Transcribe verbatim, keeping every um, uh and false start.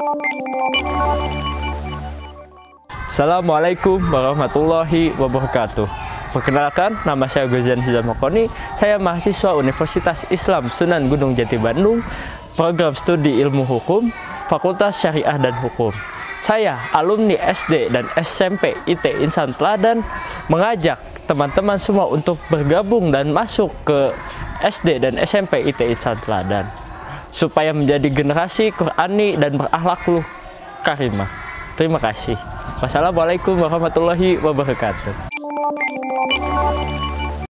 Assalamualaikum warahmatullahi wabarakatuh. Perkenalkan, nama saya Gozan Hizamakoni. Saya mahasiswa Universitas Islam Sunan Gunung Jati Bandung, program studi ilmu hukum, Fakultas Syariah dan Hukum. Saya, alumni S D dan S M P I T Insan Teladan, mengajak teman-teman semua untuk bergabung dan masuk ke S D dan S M P I T Insan Teladan, supaya menjadi generasi Qur'ani dan berakhlak karimah. Terima kasih. Wassalamualaikum warahmatullahi wabarakatuh.